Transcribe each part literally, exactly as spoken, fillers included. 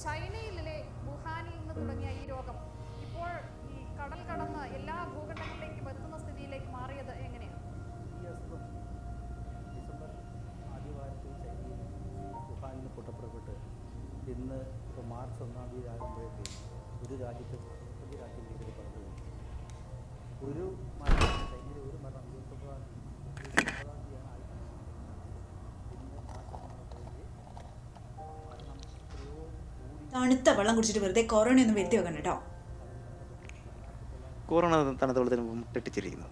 ചൈനയിലെ വുഹാനിൽ നിന്ന് തുടങ്ങിയ ഈ രോഗം ഇപ്പോൾ ഈ കടൽ കടന്ന് എല്ലാ ഭൂഖണ്ഡങ്ങളിലേക്കും എത്തുന്ന സ്ഥിതിയിലേക്ക് മാറിയത് എങ്ങനെയാണ്? ഈ അസുഖം ഡിസംബർ ആദ്യവാരത്തിൽ ചൈനയിൽ വുഹാനിൽ നിന്ന് പൊട്ടപ്പുറപ്പെട്ട് ഇന്ന് ഇപ്പോൾ മാർച്ച് ഒന്നാം തീയതി ആകുമ്പോഴേക്ക് ഒരു രാജ്യത്ത് ഒരു രാജ്യത്തേക്ക് ഇത് പടർന്നു. ഒരു മരണം ചൈനയിലെ ഒരു മരണം ഇരുപത്തൊമ്പതാം ഇരുപത്തൊമ്പതാം തീയതിയാണ് ആയിട്ട് ഇന്ന് മാർച്ച് ഒന്നാകുമ്പോഴേക്ക് മരണം എത്രയോ കൂടി. തണുത്ത വെള്ളം കുടിച്ചിട്ട് വെറുതെ കൊറോണയൊന്നും വരുത്തി വെക്കണം കേട്ടോ. കൊറോണ തണുത്ത വെള്ളത്തിന് മുട്ടിച്ചിരിക്കുന്നു.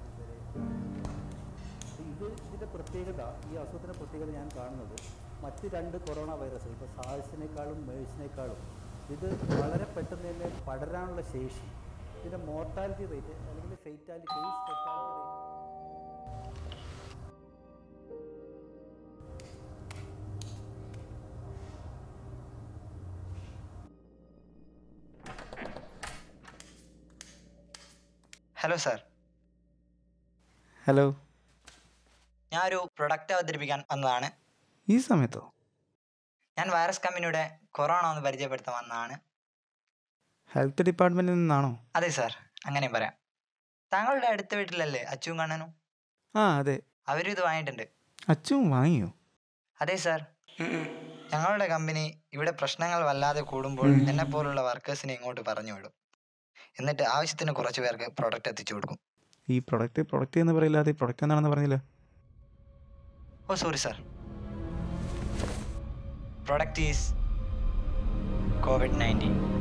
ഇത് ഇതിൻ്റെ പ്രത്യേകത, ഈ അസുഖത്തിൻ്റെ പ്രത്യേകത ഞാൻ കാണുന്നത് മറ്റ് രണ്ട് കൊറോണ വൈറസുകൾ, ഇപ്പോൾ സാഴ്സിനേക്കാളും മേഴ്സിനേക്കാളും ഇത് വളരെ പെട്ടെന്ന് തന്നെ പടരാനുള്ള ശേഷി, ഇതിൻ്റെ മോർട്ടാലിറ്റി റേറ്റ് അല്ലെങ്കിൽ fatality case fatality rate hello sir. Hello, ഞാനൊരു പ്രൊഡക്റ്റ് അവതരിപ്പിക്കാൻ വന്നതാണ്. ഈ സമയത്തോ? ഞാൻ വൈറസ് കമ്പനിയുടെ കൊറോണ ഒന്ന് പരിചയപ്പെടുത്താൻ വന്നതാണ്. ഹെൽത്ത് ഡിപ്പാർട്ട്മെൻറ്റിൽ നിന്നാണോ? അതെ സാർ, അങ്ങനെയും പറയാം. താങ്കളുടെ അടുത്ത വീട്ടിലല്ലേ അച്ചുവും കണ്ണനും? ആ അതെ. അവരും ഇത് വാങ്ങിയിട്ടുണ്ട്. അച്ചുവും വാങ്ങിയോ? അതെ സാർ. ഞങ്ങളുടെ കമ്പനി ഇവിടെ പ്രശ്നങ്ങൾ വല്ലാതെ കൂടുമ്പോൾ എന്നെ പോലുള്ള വർക്കേഴ്സിനെ ഇങ്ങോട്ട് പറഞ്ഞു വിടും. എന്നിട്ട് ആവശ്യത്തിന് കുറച്ച് പേർക്ക് പ്രൊഡക്റ്റ് എത്തിച്ചു കൊടുക്കും. ഈ പ്രൊഡക്റ്റ് പ്രൊഡക്റ്റ് എന്ന് പറയില്ലാതെ പ്രൊഡക്റ്റ് എന്താണെന്ന് പറഞ്ഞില്ല. Oh sorry sir. Product is covid nineteen.